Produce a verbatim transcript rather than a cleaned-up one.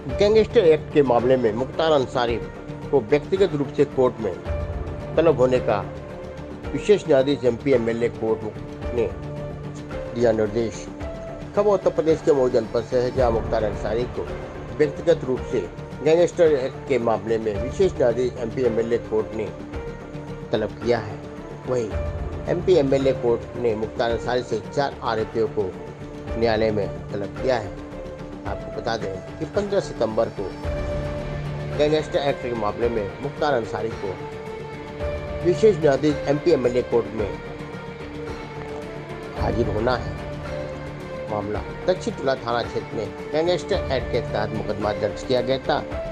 Gangster act के मामले में मुख्तार अंसारी को व्यक्तिगत रूप से कोर्ट में तलब होने का विशेष न्यायाधीश एमपी एमएलए कोर्ट ने दिया निर्देश। खबर उत्तर प्रदेश के मऊ जनपद से है, जहां मुख्तार अंसारी को व्यक्तिगत रूप से गैंगस्टर एक्ट के मामले में विशेष न्यायाधीश एमपी एमएलए कोर्ट ने तलब किया है। वहीं एमपी एमएलए कोर्ट ने मुख्तार अंसारी से चार आरोपियों को न्यायालय में तलब किया है। आपको बता दें कि पंद्रह सितंबर को गैंगस्टर एक्ट के मामले में मुख्तार अंसारी को विशेष न्यायाधीश एमपी एमएलए कोर्ट में हाजिर होना है। मामला दक्षिण टोला थाना क्षेत्र में गैंगस्टर एक्ट के तहत मुकदमा दर्ज किया गया था।